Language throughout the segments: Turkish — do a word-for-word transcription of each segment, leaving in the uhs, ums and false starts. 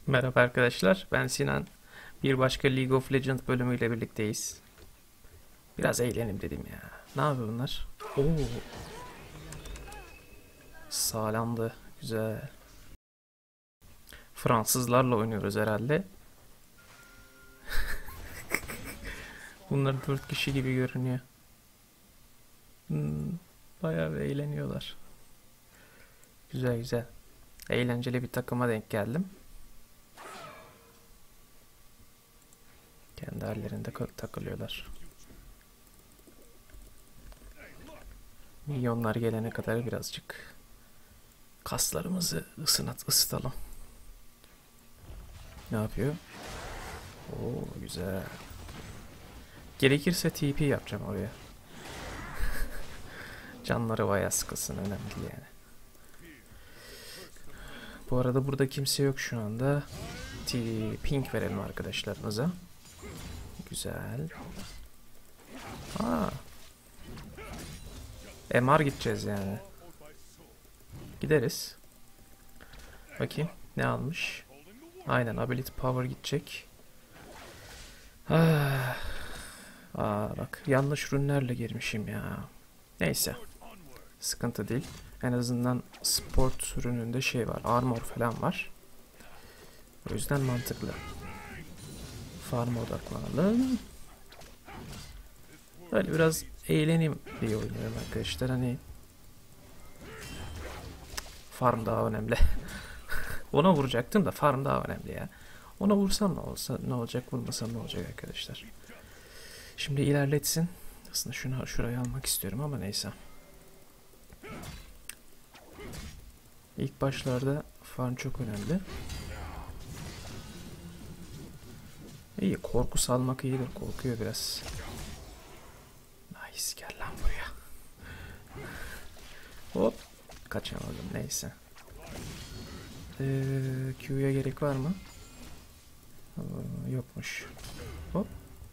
Merhaba arkadaşlar, ben Sinan. Bir başka League of Legends bölümüyle birlikteyiz. Biraz eğlenim dedim ya. Ne yapıyor bunlar? Oo, sağlandı. Güzel. Fransızlarla oynuyoruz herhalde. Bunlar dört kişi gibi görünüyor. Hmm, bayağı bir eğleniyorlar. Güzel güzel. Eğlenceli bir takıma denk geldim. Kendi hallerinde takılıyorlar. Milyonlar gelene kadar birazcık kaslarımızı ısınat, ısıtalım. Ne yapıyor? Oo, güzel. Gerekirse T P yapacağım oraya. Canları bayağı sıkılsın, önemli değil yani. Bu arada burada kimse yok şu anda. T ping verelim arkadaşlarımıza. Güzel. Aa, M R gideceğiz yani. Gideriz. Bakayım ne almış. Aynen, ability power gidecek. Ah. Aa, bak yanlış ürünlerle girmişim ya. Neyse, sıkıntı değil. En azından sport ürününde şey var, armor falan var. O yüzden mantıklı. Farm'a odaklanalım. Böyle biraz eğleneyim diye oynuyorum arkadaşlar. Hani farm daha önemli. Ona vuracaktım da farm daha önemli ya. Ona vursam ne olsa ne olacak, vurmasam ne olacak arkadaşlar. Şimdi ilerletsin. Aslında şunu şuraya almak istiyorum ama neyse. İlk başlarda farm çok önemli. İyi, korku salmak iyidir. Korkuyor biraz. Nice, gel lan buraya. Hop. Kaçamadım, neyse. Ee, Q'ya gerek var mı? Ee, yokmuş. Hop.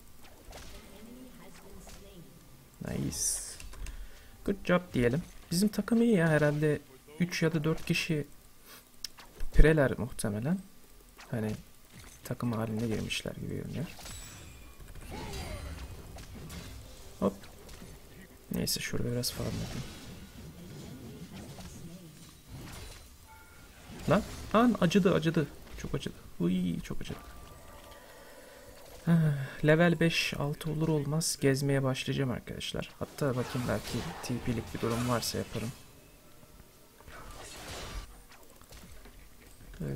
Nice. Good job diyelim. Bizim takım iyi ya, herhalde üç ya da dört kişi pireler muhtemelen. Hani takım halinde girmişler gibi görünüyor. Hop. Neyse, şurada biraz farm yapayım. Lan, lan acıdı acıdı. Çok acıdı. Uy, çok acıdı. Level beş altı olur olmaz gezmeye başlayacağım arkadaşlar. Hatta bakayım, belki T P'lik bir durum varsa yaparım. Ee,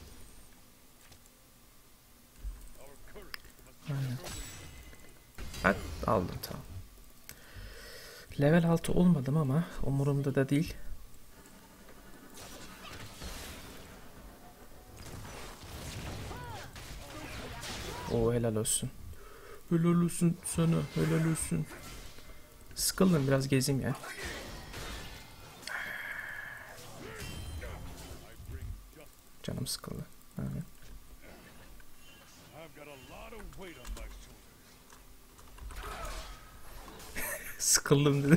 aynen. Hadi, aldım, tamam. Level altı olmadım ama umurumda da değil. Oo, helal olsun. Helal olsun sana, helal olsun. Sıkıldım, biraz gezeyim ya. Canım sıkıldı. Evet. Sıkıldım dedim.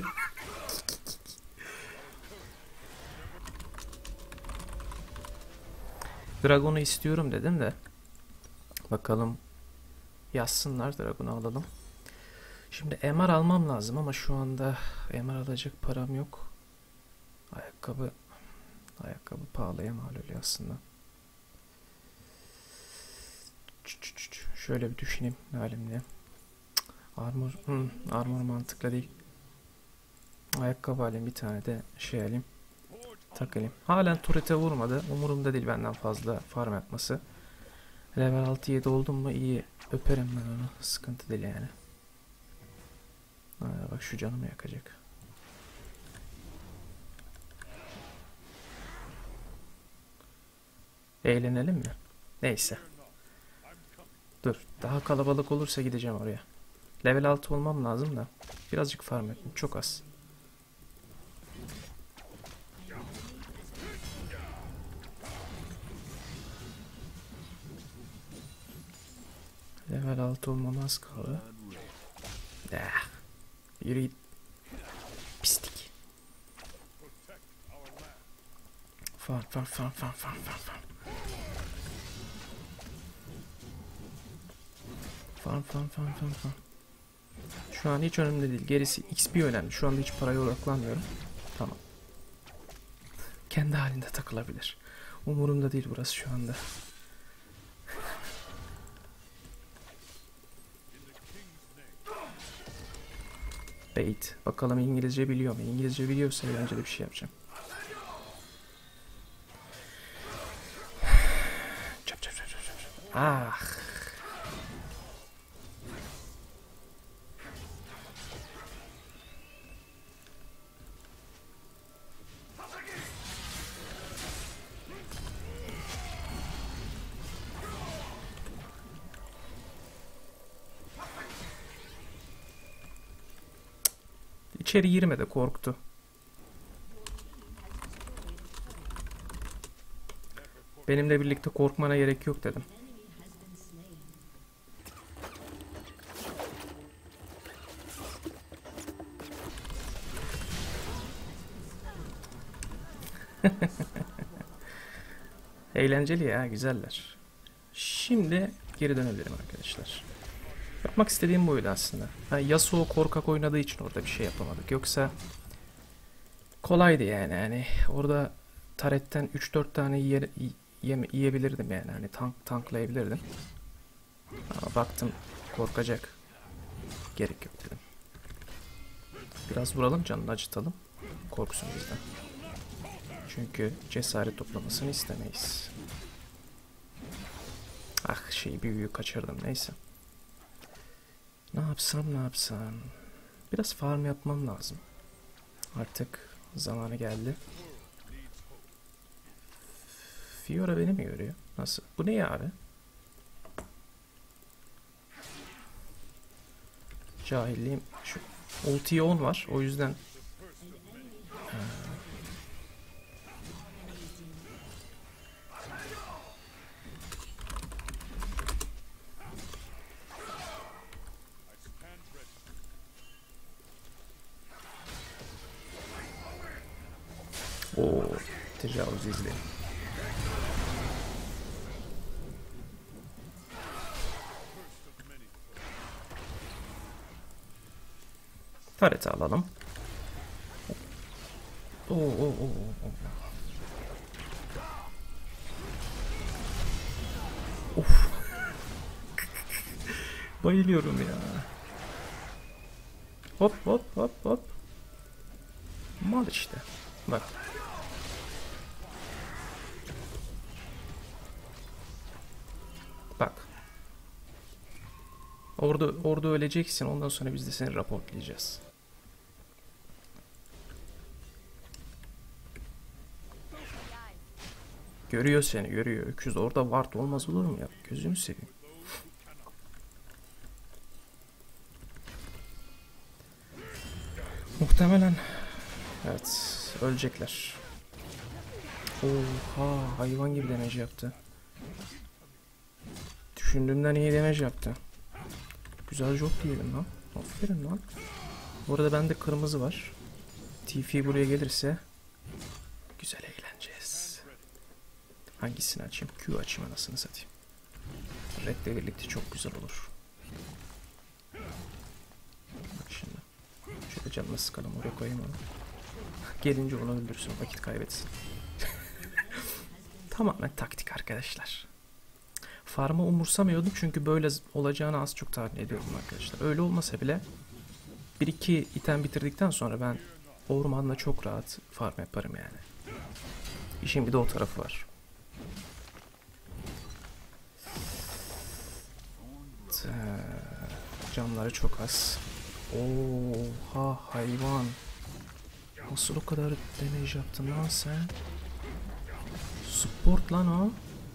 Dragon'u istiyorum dedim de. Bakalım, yazsınlar, Dragon'u alalım. Şimdi M R almam lazım ama şu anda M R alacak param yok. Ayakkabı ayakkabı pahalıya mal oluyor aslında. Şöyle bir düşüneyim halimle. Armor, hmm, armor mantıklı değil. Ayakkabı alayım, bir tane de şey alayım. Takayım. Halen turrete vurmadı. Umurumda değil benden fazla farm yapması. Level altı yedi oldum mu iyi, öperim ben onu. Sıkıntı değil yani. Aa, bak şu canımı yakacak. Eğlenelim mi? Neyse. Dur. Daha kalabalık olursa gideceğim oraya. Level altı olmam lazım da. Birazcık farm yapayım. Çok az. Level altı olmam az kaldı. Eh, yürü git. Pislik. Farm farm farm farm farm farm farm. Farm farm farm farm farm. Şu an hiç önemli değil. Gerisi X P önemli. Şu anda hiç paraya odaklanmıyorum. Tamam. Kendi halinde takılabilir. Umurumda değil burası şu anda. Bait. Bakalım İngilizce biliyor mu? İngilizce biliyorsa eğlenceli bir şey yapacağım. Çap çap çap çap çap. Ah. İçeri girme de korktu. Benimle birlikte korkmana gerek yok dedim. Eğlenceli ya, güzeller. Şimdi geri dönebilirim arkadaşlar. Yapmak istediğim buydu aslında. Ha, Yasuo korkak oynadığı için orada bir şey yapamadık. Yoksa kolaydı yani. Hani orada taretten üç dört tane yiye, yiye, yiyebilirdim yani. Hani tank tanklayabilirdim. Ama baktım korkacak. Gerek yok dedim. Biraz vuralım, canını acıtalım. Korksun bizden. Çünkü cesaret toplamasını istemeyiz. Ah, şeyi büyüğü kaçırdım, neyse. Ne yapsam ne yapsam. Biraz farm yapmam lazım. Artık zamanı geldi. Fiora beni mi görüyor? Nasıl? Bu ne ya abi? Cahilliğim. Şu ultiye on var. O yüzden ha. Oo, tecavüz izleyin. Taret'i alalım. Oo, oo, oo, oo. Of. Bayılıyorum ya. Hop hop hop hop. Mal işte. Bak. Bak. Orada orada öleceksin. Ondan sonra biz de seni raportlayacağız. Görüyor seni, görüyor. Öküz orada ward olmaz olur mu ya? Gözünü seveyim. Muhtemelen evet, ölecekler. Oha, hayvan gibi damage yaptı. Düşündüğümden iyi damage yaptı. Güzel job diyelim lan. Aferin lan. Bu arada bende kırmızı var. T F buraya gelirse güzel eğleneceğiz. Hangisini açayım? Q açayım, anasını satayım. Red'le birlikte çok güzel olur. Bak şimdi. Şöyle canına sıkalım, oraya koyayım onu. Gelince onu öldürsün, vakit kaybetsin. Tamamen taktik arkadaşlar. Farm'ı umursamıyordum çünkü böyle olacağını az çok tahmin ediyordum arkadaşlar. Öyle olmasa bile bir iki item bitirdikten sonra ben ormanla çok rahat farm yaparım yani. İşin bir de o tarafı var. Canları çok az. Oha, hayvan. Nasıl o kadar damage yaptın lan sen? Support lan o.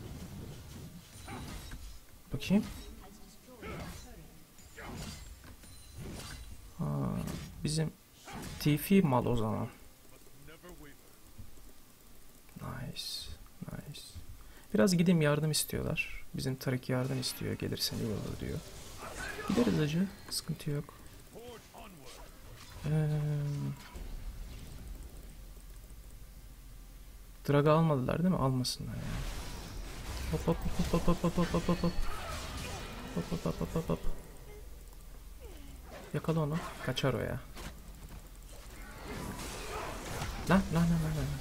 Bakayım. Ha, bizim T F mal o zaman. Nice. Nice. Biraz gideyim, yardım istiyorlar. Bizim Tarik yardım istiyor. Gelirsen iyi olur diyor. Gideriz acı. Sıkıntı yok. Ee, Drag'ı almadılar değil mi? Almasınlar yani. Hop hop hop hop hop hop hop hop hop. Hop hop hop hop hop hop. Yakala onu. Kaçar o ya. Lan lan lan lan lan.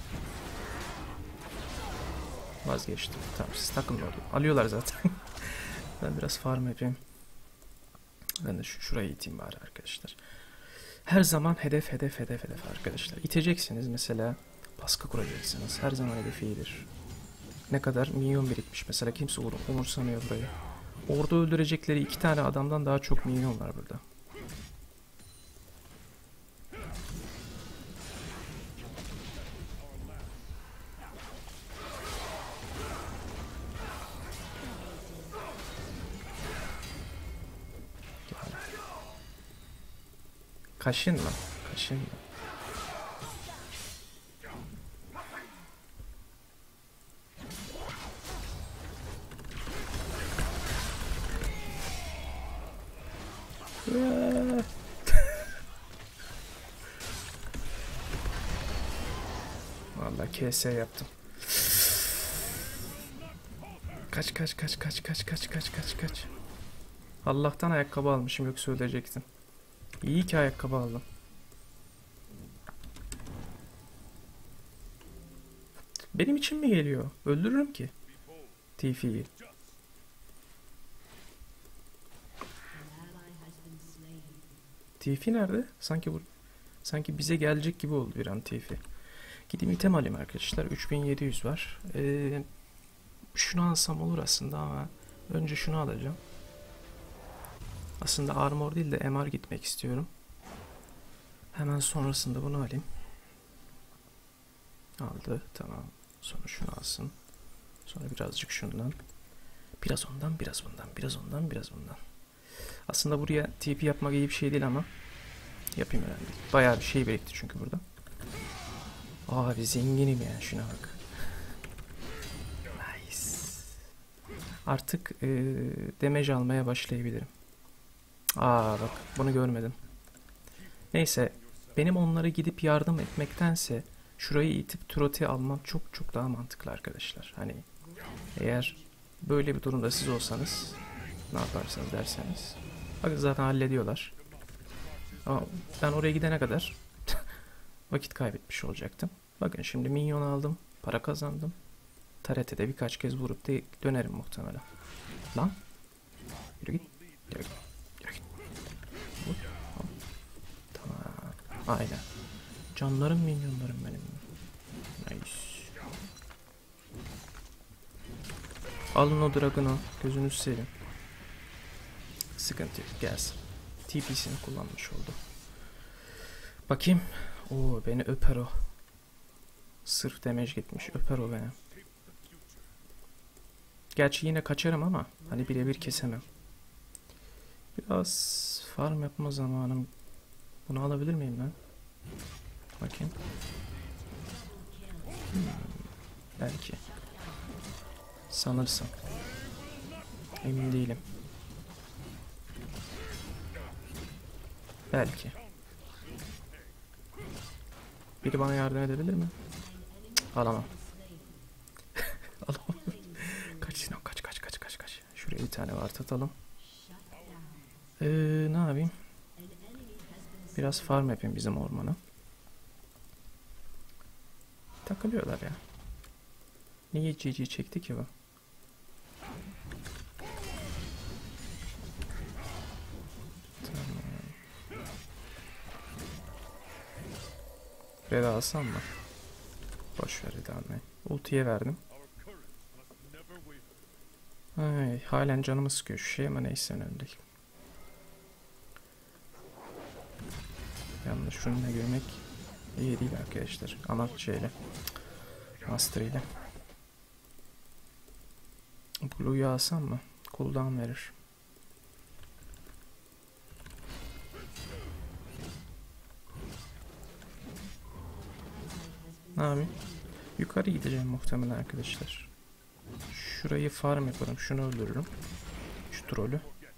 Vazgeçtim. Tamam siz takılın orada. Alıyorlar zaten. Ben biraz farm yapayım. Ben de şu şurayı iteyim bari arkadaşlar. Her zaman hedef hedef hedef hedef arkadaşlar. İteceksiniz mesela. Baskı kuracaksınız. Her zaman hedef iyidir. Ne kadar minyon birikmiş. Mesela kimse umursamıyor burayı. Orada öldürecekleri iki tane adamdan daha çok minyon var burada. Kaşınma. Kaşınma. Vallahi K S yaptım. Kaç kaç kaç kaç kaç kaç kaç kaç kaç. Allah'tan ayakkabı almışım yoksa ölecektim. İyi ki ayakkabı aldım. Benim için mi geliyor? Öldürürüm ki. Tifi'yi. Tifi nerede? Sanki bu sanki bize gelecek gibi oldu bir an Tifi. Gideyim item alayım arkadaşlar. üç bin yedi yüz var. Ee, şunu alsam olur aslında ama önce şunu alacağım. Aslında armor değil de M R gitmek istiyorum. Hemen sonrasında bunu alayım. Aldı. Tamam. Sonra şunu alsın. Sonra birazcık şundan. Biraz ondan, biraz bundan. Biraz ondan, biraz bundan. Aslında buraya T P yapmak iyi bir şey değil ama yapayım önemli değil. Bayağı bir şey birikti çünkü burada. Abi zenginim ya. Şuna bak. Nice. Artık e, damage almaya başlayabilirim. Aa bak bunu görmedim. Neyse benim onlara gidip yardım etmektense şurayı itip Trot'i almam çok çok daha mantıklı arkadaşlar. Hani eğer böyle bir durumda siz olsanız ne yaparsınız derseniz. Bakın zaten hallediyorlar. Ama ben oraya gidene kadar vakit kaybetmiş olacaktım. Bakın şimdi minyon aldım. Para kazandım. Taret'e de birkaç kez vurup de dönerim muhtemelen. Lan. Yürü git. Yürü git. Yürü git. Vur. Tamam. Aynen. Canlarım minyonlarım benim. Nice. Alın o Dragon'u. Gözünüzü seveyim. Sıkıntı yok. Gelsin. T P'sini kullanmış oldu. Bakayım. Oo beni öper o. Sırf damage gitmiş. Öper o beni. Gerçi yine kaçarım ama hani birebir kesemem. Biraz farm yapma zamanım. Bunu alabilir miyim ben? Bakayım. Hmm, belki. Sanırsam. Emin değilim. Belki. Biri bana yardım edebilir mi? Cık, alamam. Alamam. Kaç Sinan kaç kaç kaç kaç kaç. Şuraya bir tane var atalım. Ee, ne yapayım? Biraz farm yapayım bizim ormana. Takılıyorlar ya. Niye G G çekti ki bu? Tamam. Red alsam mı? Boş ver Red almayı. Ultiye verdim. Ay, halen canımı sıkıyor şu şey ama neyse önemli değil. Yalnız şununla görmek iyi değil arkadaşlar. Ama şeyle. Master ile. Blue'yu alsam mı? Cooldown verir. Ne yapayım? Yukarı gideceğim muhtemelen arkadaşlar. Şurayı farm yaparım. Şunu öldürürüm. Şu trollü.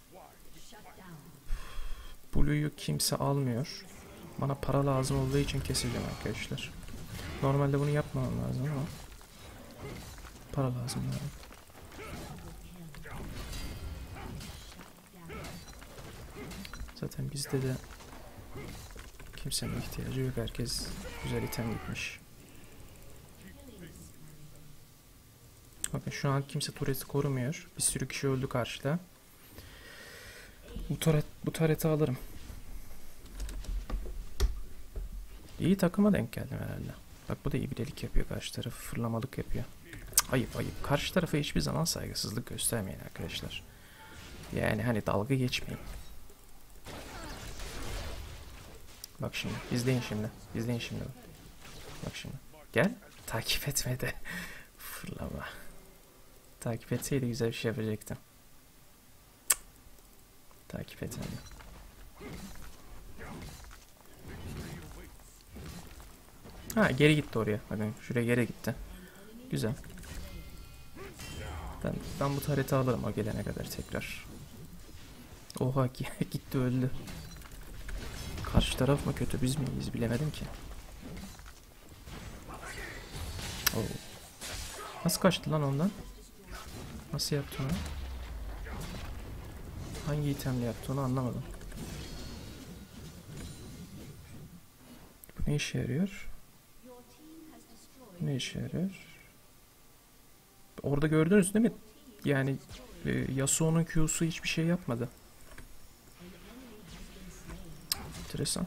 Blue'yu kimse almıyor. Bana para lazım olduğu için keseceğim arkadaşlar. Normalde bunu yapmamam lazım ama para lazım. Yani. Zaten bizde de kimsenin ihtiyacı yok. Herkes güzel item gitmiş. Bakın şu an kimse turreti korumuyor. Bir sürü kişi öldü karşıda. Bu turret, bu turreti alırım. İyi takıma denk geldim herhalde. Bak bu da ibrelik yapıyor, karşı tarafı fırlamalık yapıyor. Cık, ayıp ayıp. Karşı tarafa hiçbir zaman saygısızlık göstermeyin arkadaşlar. Yani hani dalga geçmeyin. Bak şimdi izleyin şimdi. İzleyin şimdi. Bak şimdi. Gel. Takip etme de. Fırlama. Takip etseydi güzel bir şey yapacaktım. Cık. Takip etmedi. Ha geri gitti oraya. Bakın şuraya geri gitti. Güzel. Ben, ben bu tarihte alırım o gelene kadar tekrar. Oha gitti öldü. Karşı taraf mı kötü biz miyiz bilemedim ki. Oo. Nasıl kaçtı lan ondan? Nasıl yaptı onu? Hangi itemle yaptı onu anlamadım. Bu ne işe yarıyor? Ne işe yarıyor? Orada gördünüz değil mi? Yani e, Yasuo'nun Q'su hiçbir şey yapmadı. Enteresan.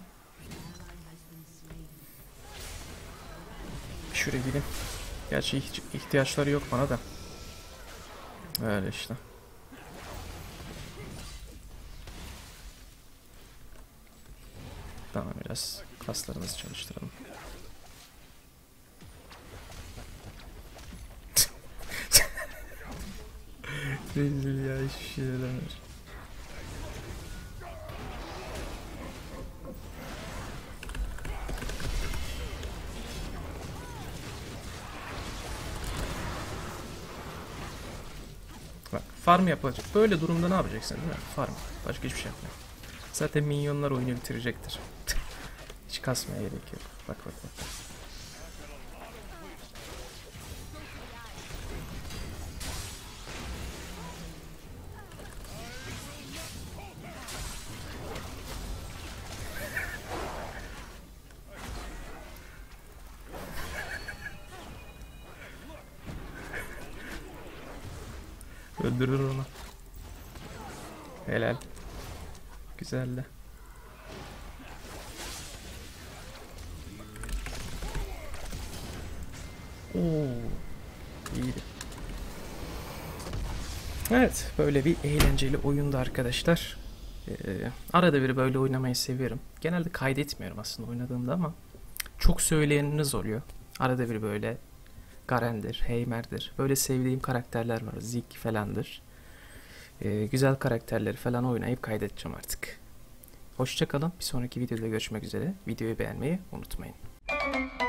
Şuraya gideyim. Gerçi hiç ihtiyaçları yok bana da. Öyle işte. Tamam biraz kaslarımızı çalıştıralım. Rezil ya hiçbir şey yaramıyor. Bak farm yapacak. Böyle durumda ne yapacaksın değil mi? Farm. Başka hiçbir şey yapma. Zaten minyonlar oyunu bitirecektir. Hiç kasmaya gerek yok. Bak bak bak. Öldürür onu. Helal. Güzeldi. Oo, iyiydi. Evet, böyle bir eğlenceli oyundu arkadaşlar. Ee, arada bir böyle oynamayı seviyorum. Genelde kaydetmiyorum aslında oynadığımda ama çok söyleyeniniz oluyor. Arada bir böyle Garen'dir, Heimer'dir. Böyle sevdiğim karakterler var. Zeke falandır. Ee, güzel karakterleri falan oynayıp kaydedeceğim artık. Hoşça kalın. Bir sonraki videoda görüşmek üzere. Videoyu beğenmeyi unutmayın.